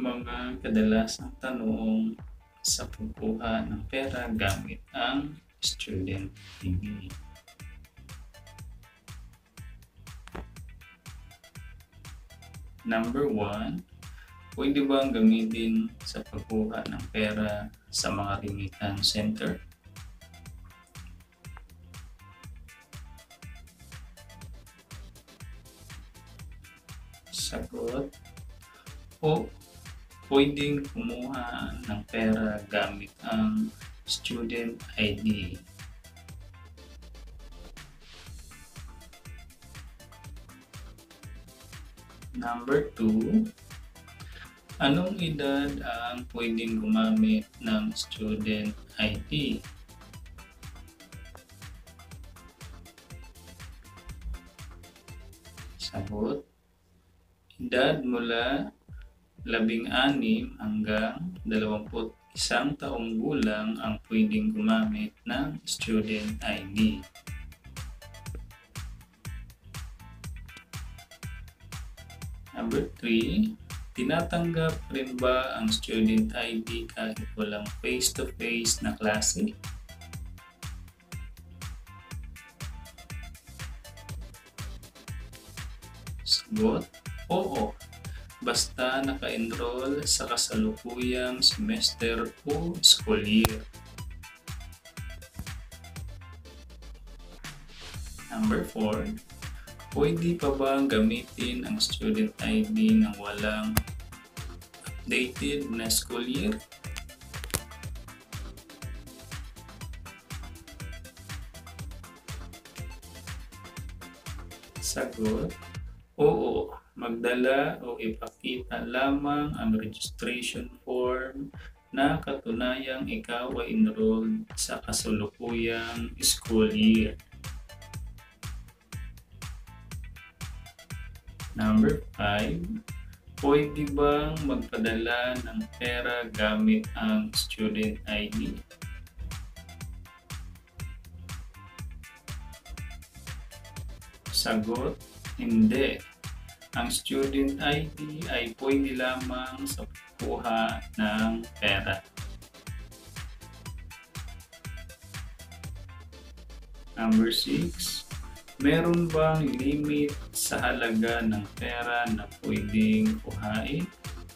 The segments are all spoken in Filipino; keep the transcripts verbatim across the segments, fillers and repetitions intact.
Mga kadalasang tanong sa pagkuha ng pera gamit ang student I D. Number one, pwede bang gamitin sa pagkuha ng pera sa mga remittance center? Sagot, o pwedeng kumuha ng pera gamit ang student I D. Number two, anong edad ang pwedeng gumamit ng student I D? Sagot, edad mula labing anim hanggang dalawamput isang taong gulang ang pwedeng gumamit ng student I D. Number three, tinatanggap rin ba ang student I D kahit walang face-to-face na klase? Sagot, oo. Basta naka-enroll sa kasalukuyang semester o school year. Number four, pwede pa bang gamitin ang student I D nang walang updated na school year? Sagot, oo. Magdala o ipakita lamang ang registration form na katunayang ikaw ay enrolled sa kasalukuyang school year. Number five, pwede bang magpadala ng pera gamit ang student I D? Sagot, hindi. Ang student I D ay pwede lamang sa pagkuha ng pera. Number six, meron bang limit sa halaga ng pera na pwedeng kuhain?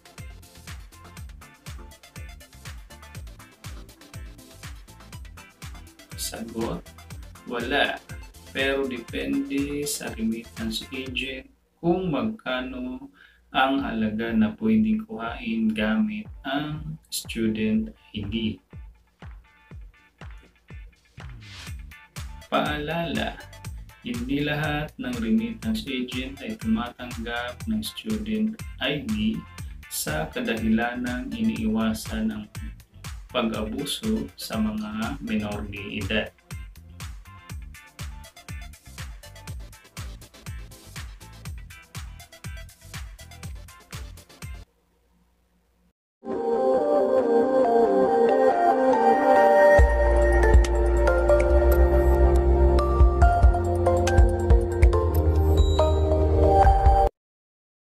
Sagot, wala. Pero depende sa remittance agent kung magkano ang halaga na pwedeng kuhain gamit ang student I D. Paalala, hindi lahat ng remittance agent ay tumatanggap ng student I D sa kadahilanang iniiwasan ang pag-abuso sa mga menor de edad.